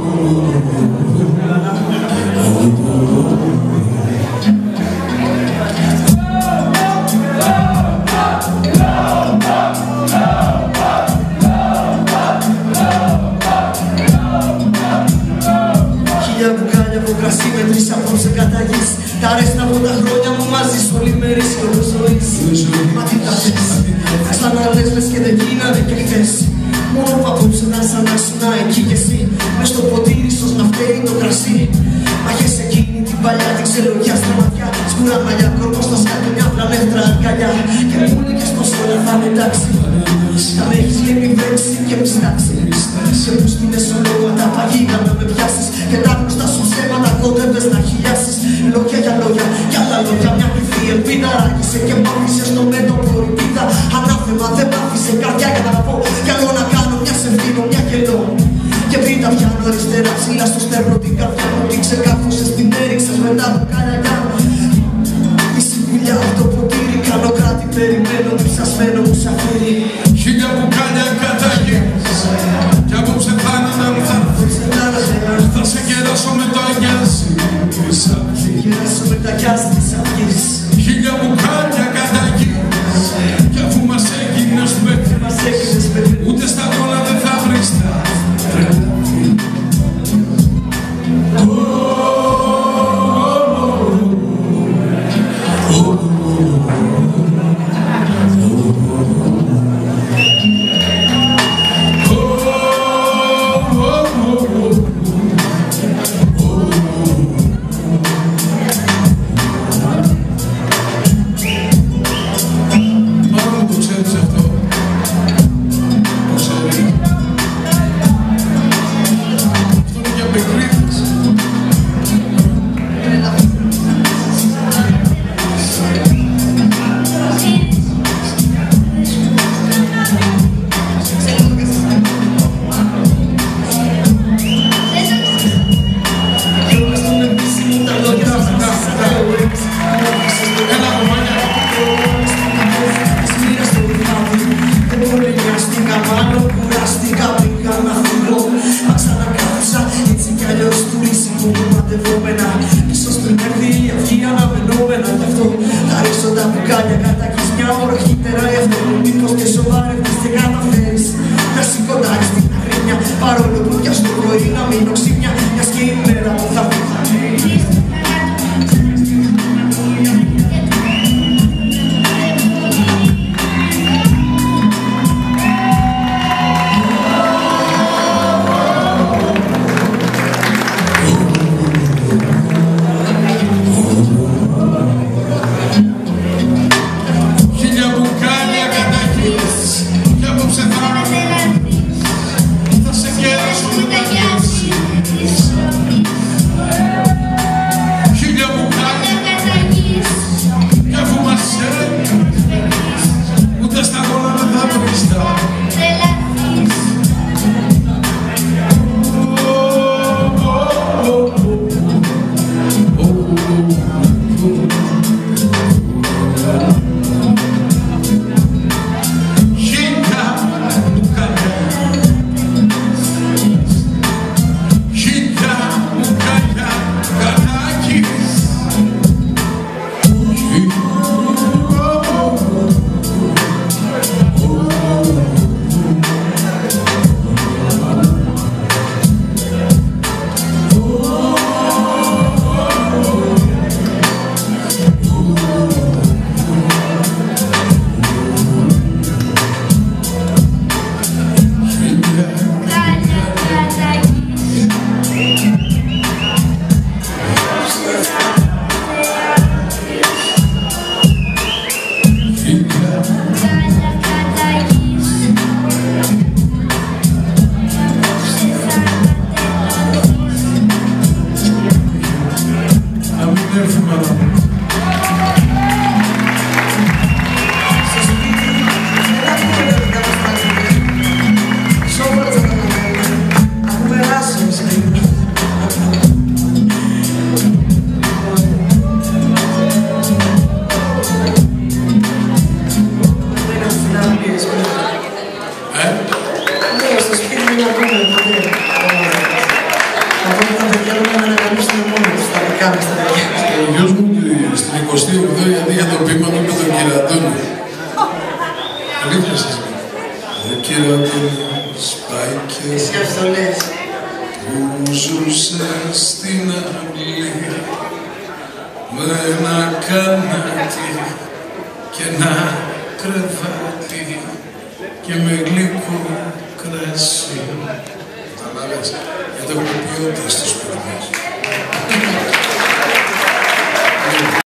Τα αρέστα από τα χρόνια μου μαζί σου όλη μέρη όλο ζωής. Μα τι τα θες, σαν να λες λες και δεν γίνανε και χθες. Μόνο που απόψε να σαν να σου να εκεί κι εσύ. Μες στο ποτήρι ίσως να φταίει το κρασί. Μα έχεις εκείνη την παλιά την ξελογιά στα ματιά. Σκούρα μαλλιά, κορμός στα σκάτω, μια πλανεύτρα αγκαλιά. Και μου έλεγες πως όλα θα είναι εντάξει. Θα με έχεις λύπη βρέξει και μιστάξει. Και μου στείλες ονόματα παγίδα να με πιάσεις. Και τα γνωστά σου ψέματα κόντευες να χιλιάσεις. Λόγια για λόγια, κι άλλα λόγια, μια κρυφή ελπίδα. Ράγισε και μ' άφησες στο μέτωπο ρηπίδα. Ανάθεμα δεν μ' άφησε καρδιά για να πω. Κι άλλο να κάνω μια σεβδίνω, μια γελώ. Και β' πιάνω αριστερά ψηλά στο στέρνο την καρδιά μου. Την ξεκάφωσες, την έριξες με τα μπουκάλια. Μισή δουλειά από το ποτήρι, κάνω κράτη, περιμένω, ψασμένο μου σαφύρι. Χίλια μπουκάλια κατάγες, κι απόψε θάνατα μου θα έρθεις. Θα σε κεράσω με το αγιάζι της αυγής. Χίλια μπουκάλια κατάγες, κι αφού μας έγινες παιδί, ούτε στα όλα δεν θα βρεις τα τρέλα. Ίσως πριν έρθει η αυγή αναμενόμενα γι' αυτό θα ρίξω τα μπουκάλια κατά κι μια όροχη τεράει αυτό. Μήπως και σοβαρεύτες και καταφέρεις να σηκωτάρεις την αγρίμια, παρόλο που πια στο πρωί να μείνω ξύπνια, μιας και η μέρα μου θα πει. Ναι, στο σπίτι μου είναι ακόμα. ήμασταν μόνοι τους, τα δικά μας τα παιδιά. Ο γιος μου στην 28η γιατί για το πείμα του με τον κύριο Αντώνη. Αλήθεια σας λέω. Ο κύριο Αντώνη σπάει και... Εσύ αυτό λες. Που ζούσε στην αυλή με ένα κανάτι και ένα κρεβάτι και με γλυκό κρασί. Καταλάβες, γιατί έχουμε ποιότητα στους σπίτι μας.